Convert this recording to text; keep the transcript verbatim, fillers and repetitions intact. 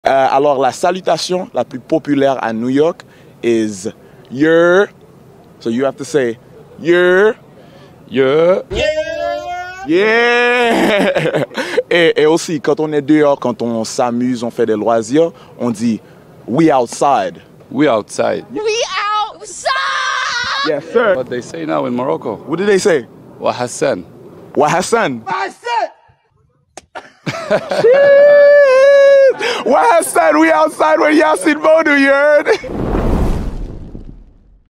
Euh, alors, la salutation la plus populaire à New York is "Yer". So you have to say "Yer, yer, yeah, yeah". Et, et aussi, quand on est dehors, quand on s'amuse, on fait des loisirs, on dit "We outside". We outside. We outside! Yes, sir. What they say now in Morocco. What did they say? Wa Hassan. Wa Hassan. Wa Hassan, we outside when y'all see Bono, you heard?